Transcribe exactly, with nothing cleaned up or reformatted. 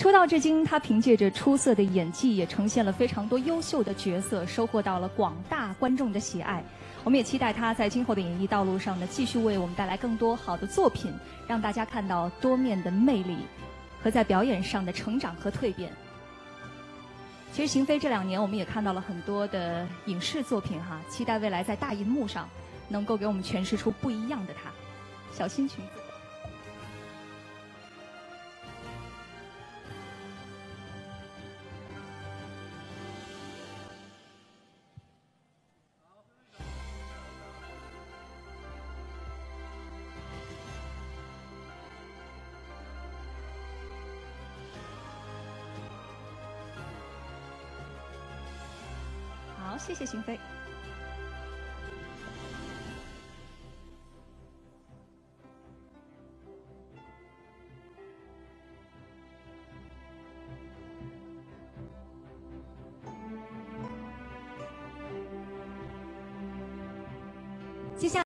出道至今，他凭借着出色的演技，也呈现了非常多优秀的角色，收获到了广大观众的喜爱。我们也期待他在今后的演艺道路上呢，继续为我们带来更多好的作品，让大家看到多面的魅力和在表演上的成长和蜕变。其实邢菲这两年我们也看到了很多的影视作品哈，期待未来在大荧幕上能够给我们诠释出不一样的她。小心裙子。好，谢谢邢菲。接下来。